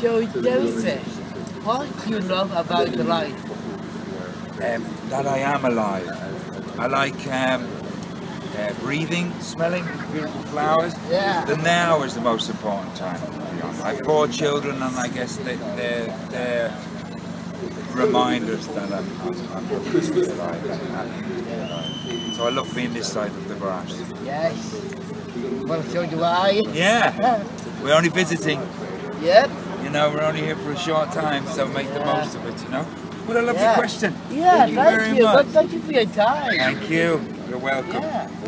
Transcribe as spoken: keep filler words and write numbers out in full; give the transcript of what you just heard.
So, Joseph, what do you love about life? Um, that I am alive. I like um, uh, breathing, smelling beautiful flowers. Yeah. The now is the most important time, to be honest. I have four children, and I guess they, they're, they're reminders that I'm, I'm, I'm alive and happy. So I love being this side of the grass. Yes. Well, so do I. Yeah. We're only visiting. Yep. You know, we're only here for a short time, so make Yeah. the most of it, you know? What a lovely Yeah. question. Yeah, Thank you thank very you. much. Thank you for your time. Thank you. You're welcome. Yeah.